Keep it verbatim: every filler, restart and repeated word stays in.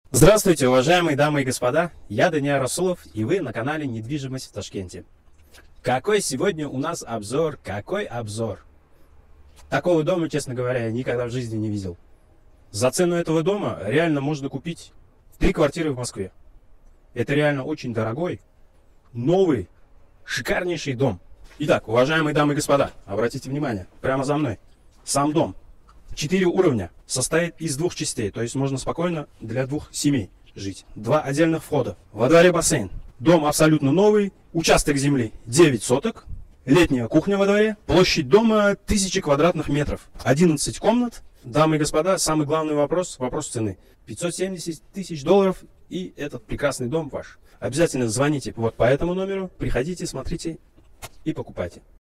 Здравствуйте, уважаемые дамы и господа, я Даниил Расулов, и вы на канале «Недвижимость в Ташкенте». Какой сегодня у нас обзор? Какой обзор? Такого дома, честно говоря, я никогда в жизни не видел. За цену этого дома реально можно купить три квартиры в Москве. Это реально очень дорогой, новый, шикарнейший дом. Итак, уважаемые дамы и господа, обратите внимание, прямо за мной. Сам дом. Четыре уровня, состоит из двух частей, то есть можно спокойно для двух семей жить. Два отдельных входа, во дворе бассейн. Дом абсолютно новый, участок земли девять соток, летняя кухня во дворе, площадь дома тысяча квадратных метров, одиннадцать комнат. Дамы и господа, самый главный вопрос, вопрос цены. пятьсот семьдесят тысяч долларов, и этот прекрасный дом ваш. Обязательно звоните вот по этому номеру, приходите, смотрите и покупайте.